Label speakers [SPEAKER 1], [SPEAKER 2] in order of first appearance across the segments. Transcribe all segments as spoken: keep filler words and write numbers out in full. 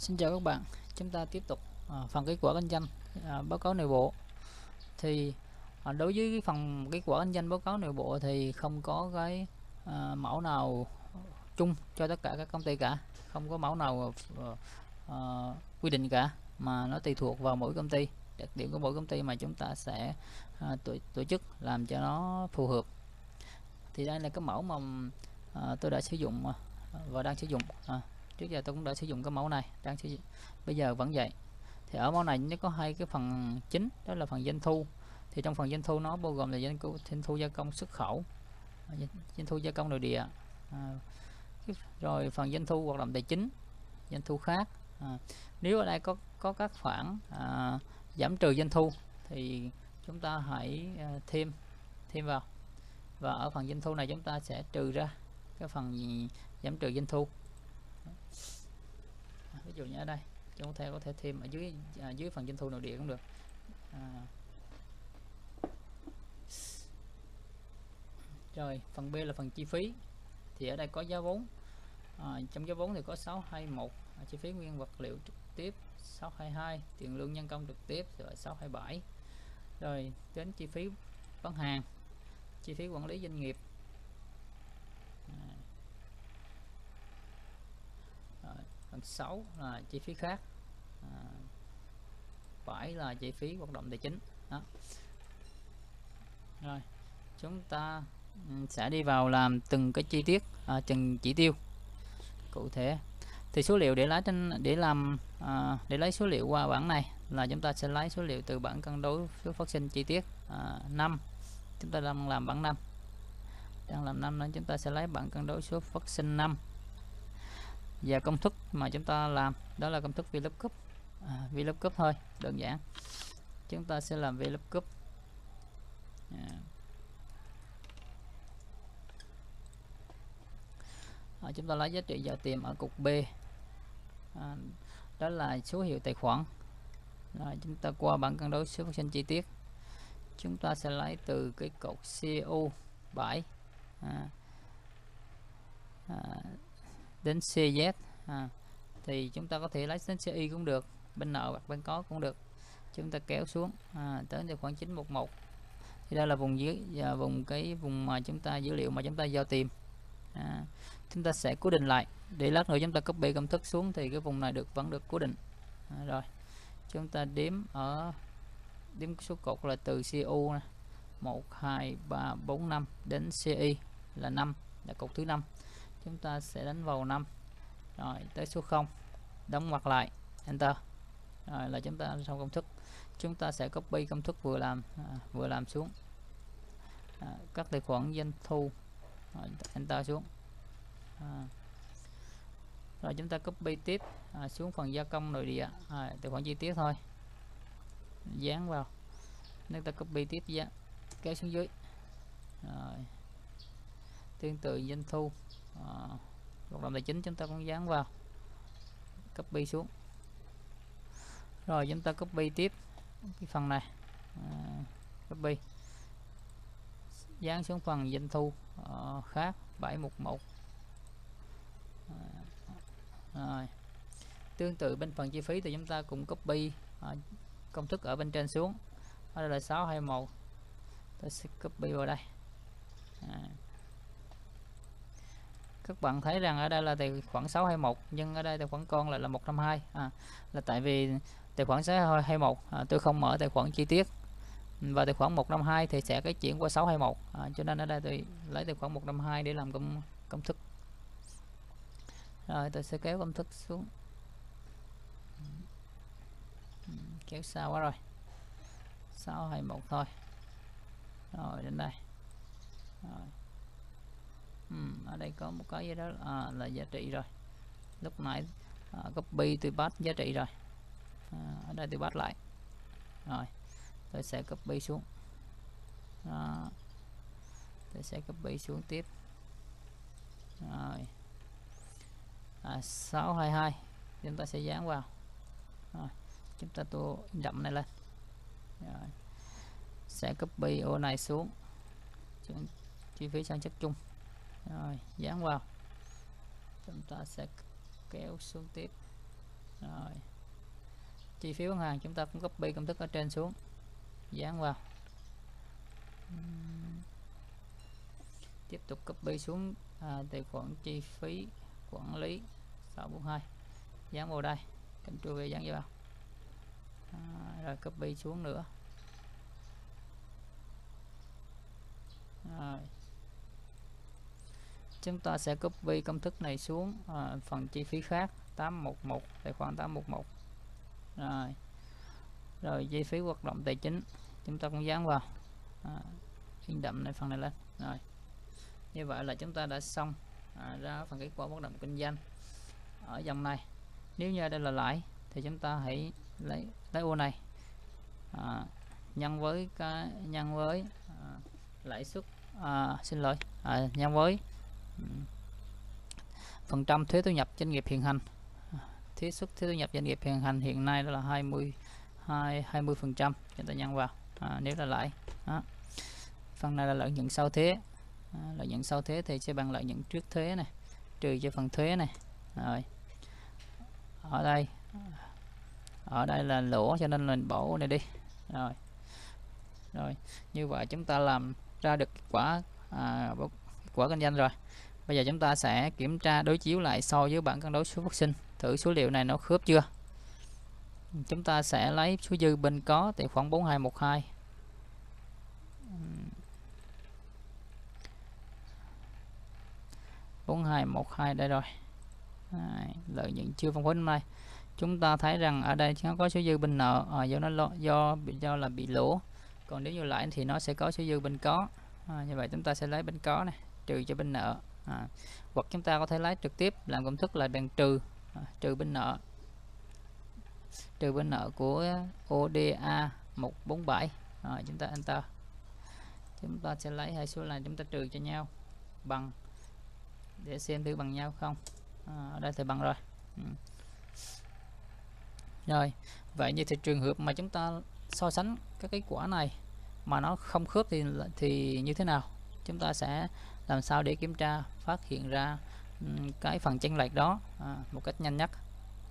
[SPEAKER 1] Xin chào các bạn, chúng ta tiếp tục à, phần kết quả kinh doanh à, báo cáo nội bộ. Thì à, đối với cái phần kết quả kinh doanh báo cáo nội bộ thì không có cái à, mẫu nào chung cho tất cả các công ty cả, không có mẫu nào à, à, quy định cả, mà nó tùy thuộc vào mỗi công ty, đặc điểm của mỗi công ty mà chúng ta sẽ à, tổ, tổ chức làm cho nó phù hợp. Thì đây là cái mẫu mà à, tôi đã sử dụng à, và đang sử dụng. À, trước giờ tôi cũng đã sử dụng cái mẫu này, đang sử dụng bây giờ vẫn vậy. Thì ở mẫu này nó có hai cái phần chính, đó là phần doanh thu. Thì trong phần doanh thu nó bao gồm là doanh thu, doanh thu gia công xuất khẩu, doanh thu gia công nội địa, à, rồi phần doanh thu hoạt động tài chính, doanh thu khác. À, nếu ở đây có có các khoản à, giảm trừ doanh thu thì chúng ta hãy à, thêm thêm vào, và ở phần doanh thu này chúng ta sẽ trừ ra cái phần giảm trừ doanh thu. Ví dụ như ở đây chúng ta có thể thêm ở dưới à, dưới phần doanh thu nội địa cũng được. À, rồi phần B là phần chi phí. Thì ở đây có giá vốn. À, trong giá vốn thì có sáu hai mốt à, chi phí nguyên vật liệu trực tiếp, sáu hai hai tiền lương nhân công trực tiếp, rồi sáu hai bảy. Rồi đến chi phí bán hàng, chi phí quản lý doanh nghiệp. À, rồi, phần sáu là chi phí khác. À, bảy là chi phí hoạt động tài chính. Đó. Rồi chúng ta sẽ đi vào làm từng cái chi tiết, à, từng chỉ tiêu cụ thể. Thì số liệu để lấy trên để làm à, để lấy số liệu qua bảng này là chúng ta sẽ lấy số liệu từ bảng cân đối số phát sinh chi tiết à, năm. Chúng ta đang làm bảng năm, đang làm năm nên chúng ta sẽ lấy bảng cân đối số phát sinh năm. Và công thức mà chúng ta làm đó là công thức VLOOKUP, à, VLOOKUP thôi, đơn giản. Chúng ta sẽ làm VLOOKUP. À. À, chúng ta lấy giá trị giờ tìm ở cục B, à, đó là số hiệu tài khoản. Rồi, chúng ta qua bảng cân đối số phát sinh chi tiết, chúng ta sẽ lấy từ cái cột xê u bảy à, à, đến xê zét. À, thì chúng ta có thể lấy đến xê i cũng được, bên nợ hoặc bên có cũng được. Chúng ta kéo xuống à, tới tài khoản chín một một. Thì đây là vùng dưới và vùng cái vùng mà chúng ta dữ liệu mà chúng ta giao tìm. À, chúng ta sẽ cố định lại để lát nữa chúng ta copy công thức xuống thì cái vùng này được vẫn được cố định. À, rồi chúng ta đếm ở đếm số cột là từ xê u này, một hai ba bốn năm đến xê i là năm, là cột thứ năm. Chúng ta sẽ đánh vào năm, rồi tới số không, đóng ngoặc lại, enter, rồi là chúng ta xong công thức. Chúng ta sẽ copy công thức vừa làm à, vừa làm xuống à, các tài khoản doanh thu, rồi enter xuống. À, rồi chúng ta copy tiếp à, xuống phần gia công nội địa, à, tài khoản chi tiết thôi, dán vào. Nếu ta copy tiếp giá kéo xuống dưới, rồi tương tự doanh thu à, hoạt động tài chính chúng ta cũng dán vào, copy xuống. Rồi chúng ta copy tiếp cái phần này, à, copy dán xuống phần doanh thu à, khác bảy một một. À, rồi tương tự bên phần chi phí thì chúng ta cũng copy à, công thức ở bên trên xuống. Ở đây là sáu hai một, tôi sẽ copy vào đây. À, các bạn thấy rằng ở đây là tài khoản sáu hai một nhưng ở đây tài khoản con lại là một năm hai. À, là tại vì tài khoản sáu hai một à, tôi không mở tài khoản chi tiết, và tài khoản một năm hai thì sẽ cái chuyển qua sáu hai một, à, cho nên ở đây tôi lấy tài khoản một năm hai để làm công công thức. Rồi tôi sẽ kéo công thức xuống, kéo xa quá rồi, sáu hai một thôi. Rồi đến đây. Rồi. Uhm, ở đây có một cái gì đó à, là giá trị rồi. Lúc nãy à, copy tôi bắt giá trị rồi, à, ở đây tôi bắt lại. Rồi tôi sẽ copy xuống. Đó. Tôi sẽ copy xuống tiếp. Rồi à, sáu hai hai chúng ta sẽ dán vào. Rồi chúng ta tô đậm này lên. Rồi sẽ copy ô này xuống, chi phí sản xuất chung, rồi dán vào. Chúng ta sẽ kéo xuống tiếp. Rồi. Chi phí bán hàng chúng ta cũng copy công thức ở trên xuống, dán vào. Tiếp tục copy xuống à, tài khoản chi phí quản lý sáu bốn hai, dán vào đây, Ctrl V dán vào. À, rồi copy xuống nữa. Rồi. Chúng ta sẽ copy công thức này xuống à, phần chi phí khác tám một một, tài khoản tám một một. Rồi. Rồi chi phí hoạt động tài chính chúng ta cũng dán vào, à, in đậm này phần này lên. Rồi. Như vậy là chúng ta đã xong à, ra phần kết quả hoạt động kinh doanh ở dòng này. Nếu như đây là lãi thì chúng ta hãy lấy lấy ô này à, nhân với cái nhân với à, lãi suất à, xin lỗi à, nhân với um, phần trăm thuế thu nhập doanh nghiệp hiện hành. Thuế suất thuế thu nhập doanh nghiệp hiện hành hiện nay đó là hai mươi hai mươi phần trăm, chúng ta nhân vào à, nếu là lãi đó. Phần này là lợi nhuận sau thuế. À, lợi nhuận sau thuế thì sẽ bằng lợi nhuận trước thuế này trừ cho phần thuế này. Rồi ở đây ở đây là lỗ cho nên mình bỏ này đi. Rồi rồi như vậy chúng ta làm ra được kết quả à, kết quả kinh doanh rồi. Bây giờ chúng ta sẽ kiểm tra đối chiếu lại so với bảng cân đối số phát sinh, thử số liệu này nó khớp chưa. Chúng ta sẽ lấy số dư bên có tài khoản bốn hai một hai. bốn hai một hai đây rồi. Đấy, lợi nhuận chưa phân phối năm nay. Chúng ta thấy rằng ở đây nó có số dư bên nợ à, do nó lo, do do là bị lỗ. Còn nếu như lãi thì nó sẽ có số dư bên có. À, như vậy chúng ta sẽ lấy bên có này trừ cho bên nợ. À, hoặc chúng ta có thể lấy trực tiếp làm công thức là bằng trừ à, trừ bên nợ. Trừ bên nợ của ô đê a một bốn bảy. Rồi chúng ta enter. Chúng ta sẽ lấy hai số này chúng ta trừ cho nhau bằng để xem thử bằng nhau không. À, ở đây thì bằng rồi. Ừ. Rồi vậy như thì trường hợp mà chúng ta so sánh các kết quả này mà nó không khớp thì thì như thế nào? Chúng ta sẽ làm sao để kiểm tra phát hiện ra um, cái phần chênh lệch đó à, một cách nhanh nhất.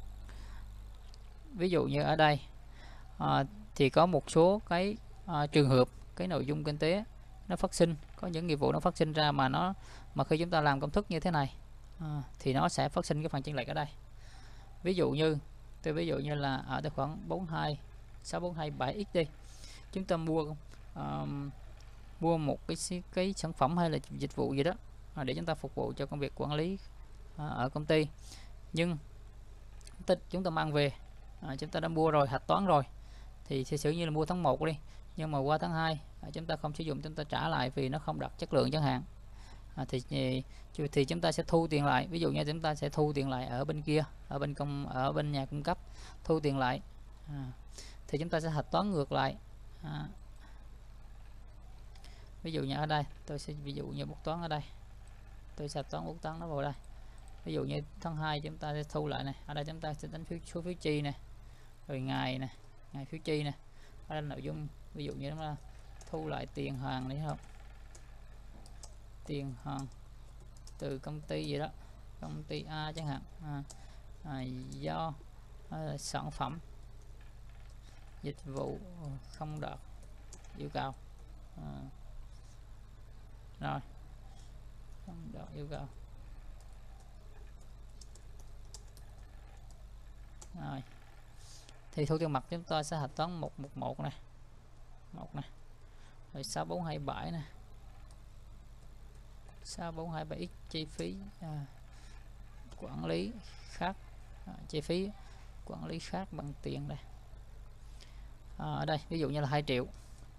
[SPEAKER 1] Ví dụ như ở đây à, thì có một số cái à, trường hợp cái nội dung kinh tế nó phát sinh, có những nghiệp vụ nó phát sinh ra mà nó mà khi chúng ta làm công thức như thế này à, thì nó sẽ phát sinh cái phần chênh lệch ở đây. Ví dụ như tôi ví dụ như là ở tài khoản bốn hai sáu bốn hai bảy x đi, chúng ta mua uh, mua một cái cái sản phẩm hay là dịch vụ gì đó à, để chúng ta phục vụ cho công việc quản lý à, ở công ty, nhưng chúng ta mang về à, chúng ta đã mua rồi, hạch toán rồi thì sẽ sử như là mua tháng một đi, nhưng mà qua tháng hai à, chúng ta không sử dụng, chúng ta trả lại vì nó không đạt chất lượng chẳng hạn. À, thì thì chúng ta sẽ thu tiền lại. Ví dụ như chúng ta sẽ thu tiền lại ở bên kia, ở bên công ở bên nhà cung cấp thu tiền lại à, thì chúng ta sẽ hạch toán ngược lại à, ví dụ như ở đây tôi sẽ ví dụ như bút toán ở đây tôi sẽ toán bút toán nó vào đây. Ví dụ như tháng hai chúng ta sẽ thu lại này, ở đây chúng ta sẽ đánh phiếu số phiếu chi này, rồi ngày này, ngày phiếu chi này, ở đây nội dung ví dụ như là thu lại tiền hàng đấy không, tiền hàng từ công ty gì đó, công ty A chẳng hạn à, à, do à, sản phẩm dịch vụ không đạt yêu cầu à, rồi không đạt yêu cầu rồi thì thu tiền mặt chúng ta sẽ hạch toán một một một này, một này, rồi sáu bốn hai bảy này, sáu bốn hai bảy x chi phí à, quản lý khác à, chi phí quản lý khác bằng tiền đây à, ở đây ví dụ như là hai triệu,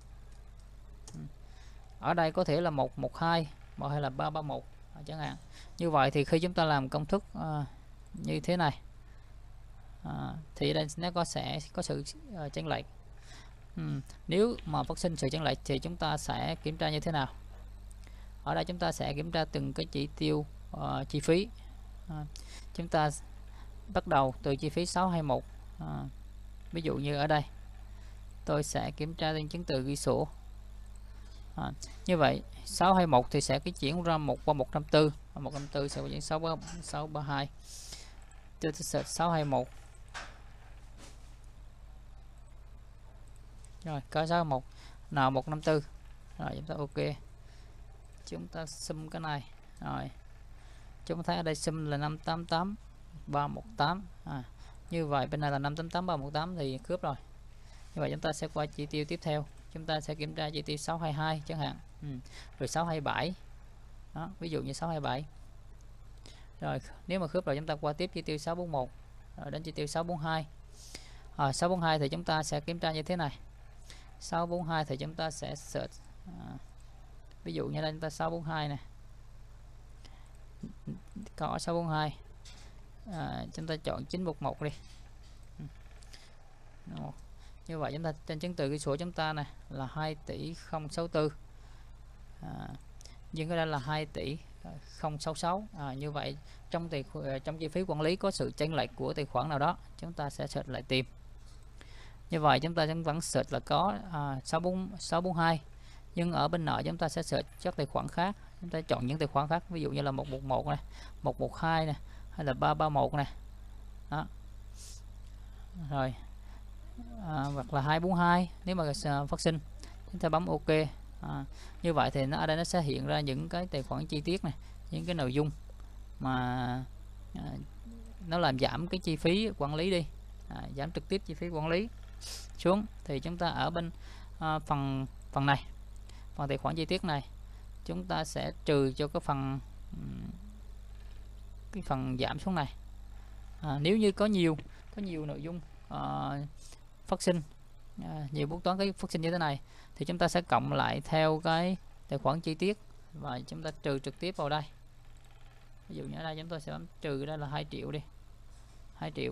[SPEAKER 1] ở đây có thể là một một hai một hay là ba ba một à, chẳng hạn. Như vậy thì khi chúng ta làm công thức à, như thế này à, thì đây nó có sẽ có sự uh, chênh lệch. uhm, nếu mà phát sinh sự chênh lệch thì chúng ta sẽ kiểm tra như thế nào? Ở đây chúng ta sẽ kiểm tra từng cái chỉ tiêu uh, chi phí à, chúng ta bắt đầu từ chi phí sáu hai một à, ví dụ như ở đây tôi sẽ kiểm tra trên chứng từ ghi sổ à, như vậy sáu hai một thì sẽ cái chuyển ra một qua một trăm bốn mươi, một trăm bốn mươi sẽ chuyển sáu ba hai, tôi sẽ sáu hai một Rồi có sáu một N một năm tư. Rồi chúng ta ok, chúng ta sum cái này. Rồi chúng ta thấy ở đây sum là năm tám tám ba một tám. À, như vậy bên này là năm tám tám ba một tám thì cướp rồi. Như vậy chúng ta sẽ qua chỉ tiêu tiếp theo, chúng ta sẽ kiểm tra chỉ tiêu sáu hai hai chẳng hạn. Ừ. Rồi sáu hai bảy. Đó, ví dụ như sáu hai bảy. Rồi nếu mà cướp rồi chúng ta qua tiếp chỉ tiêu sáu bốn một, rồi đến chỉ tiêu sáu bốn hai. À, sáu bốn hai thì chúng ta sẽ kiểm tra như thế này. sáu bốn hai thì chúng ta sẽ search, à, ví dụ như đây chúng ta sáu bốn hai này, có sáu bốn hai, à, chúng ta chọn chín một một đi. Đó. Như vậy chúng ta trên chứng từ ký số chúng ta này là hai tỷ không sáu tư, à, nhưng cái đây là hai tỷ không sáu sáu. À, như vậy trong tài trong chi phí quản lý có sự chênh lệch của tài khoản nào đó, chúng ta sẽ search lại tìm. Như vậy chúng ta vẫn search là có à, sáu bốn hai, nhưng ở bên nợ chúng ta sẽ search các tài khoản khác. Chúng ta chọn những tài khoản khác, ví dụ như là một một một này, một một hai này, hay là ba ba một này. Đó. Rồi à, hoặc là hai bốn hai nếu mà phát sinh, chúng ta bấm ok. À, như vậy thì nó ở đây nó sẽ hiện ra những cái tài khoản chi tiết này, những cái nội dung mà à, nó làm giảm cái chi phí quản lý đi, à, giảm trực tiếp chi phí quản lý xuống. Thì chúng ta ở bên à, phần phần này, phần tài khoản chi tiết này, chúng ta sẽ trừ cho cái phần cái phần giảm xuống này. À, nếu như có nhiều có nhiều nội dung à, phát sinh, à, nhiều bút toán cái phát sinh như thế này, thì chúng ta sẽ cộng lại theo cái tài khoản chi tiết và chúng ta trừ trực tiếp vào đây. Ví dụ như ở đây chúng tôi sẽ bấm trừ, đây là hai triệu đi, hai triệu.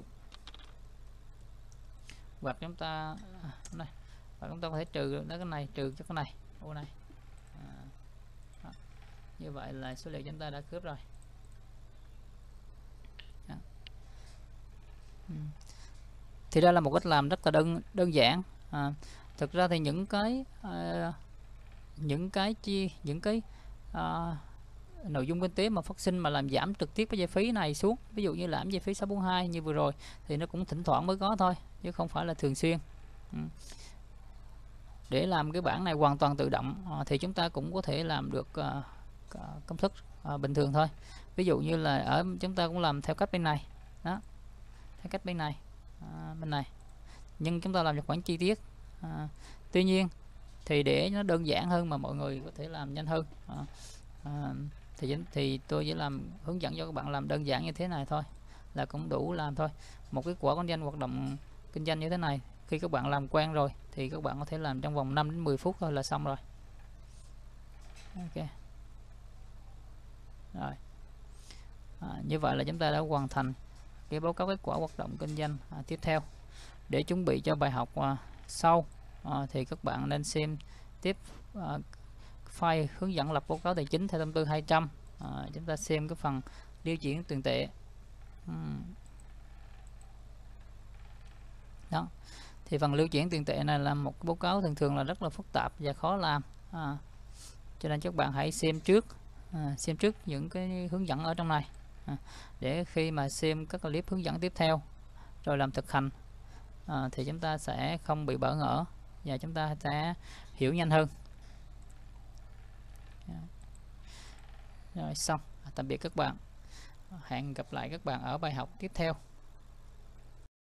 [SPEAKER 1] Hoặc chúng ta này, và chúng ta có thể trừ cái này, trừ cho cái này, ô này. À, đó. Như vậy là số liệu chúng ta đã cướp rồi. Đó. Ừ. Thì đây là một cách làm rất là đơn đơn giản. À, thực ra thì những cái à, những cái chi những cái à, nội dung kinh tế mà phát sinh mà làm giảm trực tiếp cái chi phí này xuống, ví dụ như giảm chi phí sáu bốn hai như vừa rồi, thì nó cũng thỉnh thoảng mới có thôi, chứ không phải là thường xuyên. Ừ. Để làm cái bảng này hoàn toàn tự động à, thì chúng ta cũng có thể làm được à, công thức à, bình thường thôi. Ví dụ như là ở chúng ta cũng làm theo cách bên này đó, theo cách bên này à, bên này, nhưng chúng ta làm một khoản chi tiết. À, tuy nhiên thì để nó đơn giản hơn mà mọi người có thể làm nhanh hơn, à, à, thì thì tôi chỉ làm hướng dẫn cho các bạn làm đơn giản như thế này thôi là cũng đủ làm thôi. Một cái quả kinh doanh hoạt động kinh doanh như thế này, khi các bạn làm quen rồi thì các bạn có thể làm trong vòng năm đến mười phút thôi là xong rồi. Ok. Rồi. À, như vậy là chúng ta đã hoàn thành cái báo cáo kết quả hoạt động kinh doanh. À, tiếp theo để chuẩn bị cho bài học à, sau à, thì các bạn nên xem tiếp à, file hướng dẫn lập báo cáo tài chính theo thông tư hai trăm. À, chúng ta xem cái phần điều chuyển tiền tệ. uhm. Đó, thì phần lưu chuyển tiền tệ này là một báo cáo thường thường là rất là phức tạp và khó làm, à, cho nên các bạn hãy xem trước à, xem trước những cái hướng dẫn ở trong này, à, để khi mà xem các clip hướng dẫn tiếp theo rồi làm thực hành à, thì chúng ta sẽ không bị bỡ ngỡ và chúng ta sẽ hiểu nhanh hơn. Rồi xong, tạm biệt các bạn, hẹn gặp lại các bạn ở bài học tiếp theo.